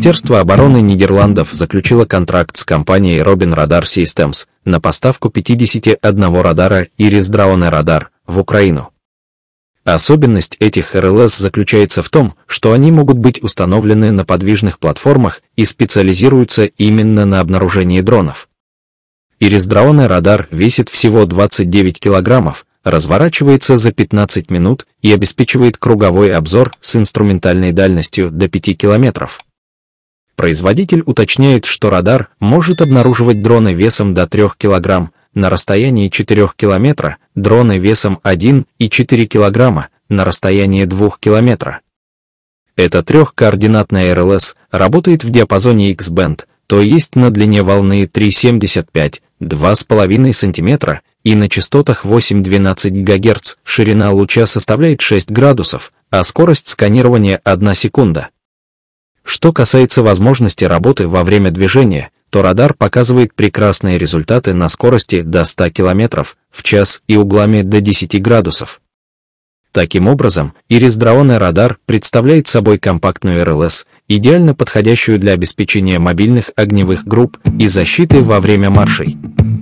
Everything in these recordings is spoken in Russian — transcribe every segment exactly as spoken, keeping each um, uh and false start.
Министерство обороны Нидерландов заключило контракт с компанией Robin Radar Systems на поставку пятидесяти одного радара Iris Drone Radar в Украину. Особенность этих эр эл эс заключается в том, что они могут быть установлены на подвижных платформах и специализируются именно на обнаружении дронов. Iris Drone Radar весит всего двадцать девять килограммов, разворачивается за пятнадцать минут и обеспечивает круговой обзор с инструментальной дальностью до пяти километров. Производитель уточняет, что радар может обнаруживать дроны весом до трёх килограмм на расстоянии четырёх километров, дроны весом один и четыре килограмма на расстоянии двух километров. Эта трехкоординатная эр эл эс работает в диапазоне X-band, то есть на длине волны три семьдесят пять — два с половиной сантиметра и на частотах восемь-двенадцать гигагерц, ширина луча составляет шесть градусов, а скорость сканирования одна секунда. Что касается возможности работы во время движения, то радар показывает прекрасные результаты на скорости до ста километров в час и углами до десяти градусов. Таким образом, Iris Drone Radar представляет собой компактную эр эл эс, идеально подходящую для обеспечения мобильных огневых групп и защиты во время маршей.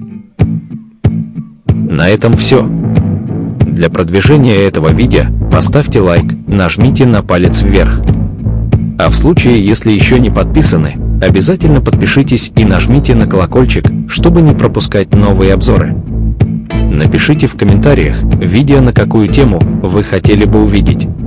На этом все. Для продвижения этого видео поставьте лайк, нажмите на палец вверх. А в случае, если еще не подписаны, обязательно подпишитесь и нажмите на колокольчик, чтобы не пропускать новые обзоры. Напишите в комментариях, видео на какую тему вы хотели бы увидеть.